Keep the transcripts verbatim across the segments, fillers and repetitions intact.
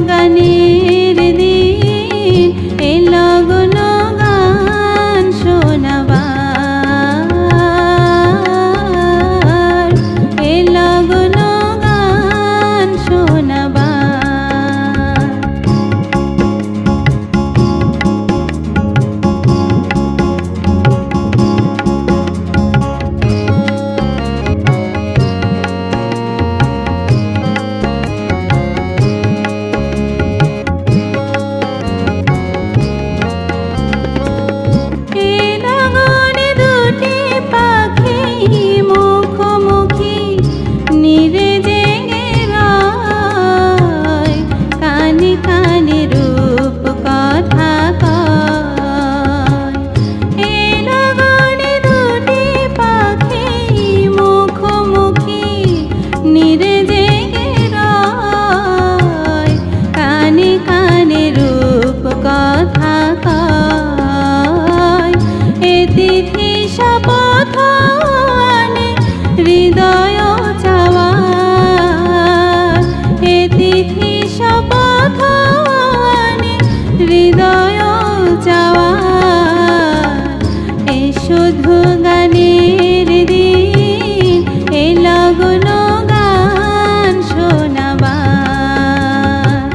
গানের দিন এলো গুনো গান শোনাবার, এলো গুনো গান শোনাবার। শুধু গানের দিন এলো গুনো গান শোনাবার।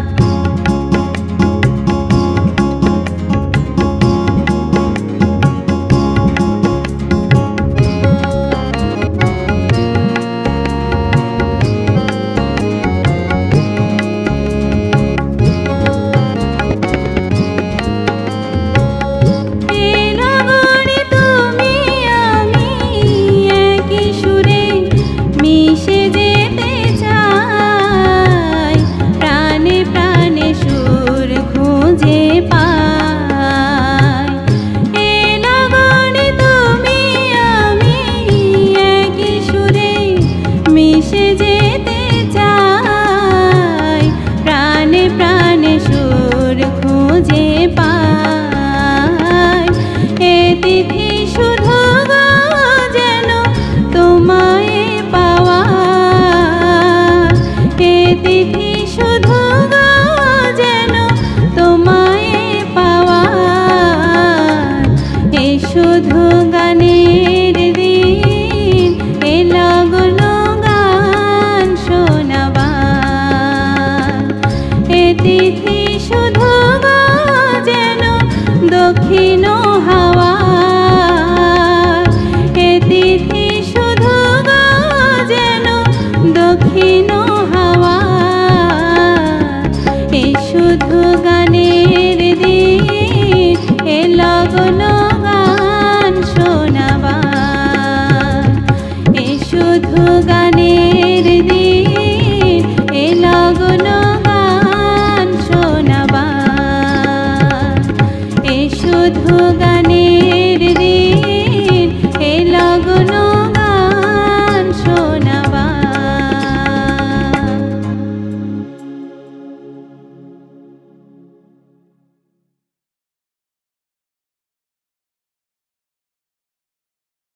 শুধু গানের দিন এলো গুনো গান শোনাবার। এ তিথি শুধু গো যেন দক্ষিণ হাওয়া, এ তিথি শুধু গো যেন দক্ষিণ হাওয়া। এ শুধু গানের দিন এলো গুনো গান শোনাবার, এ শুধু গানের দিন এলো গুনো গান শোনাবার, এ শুধু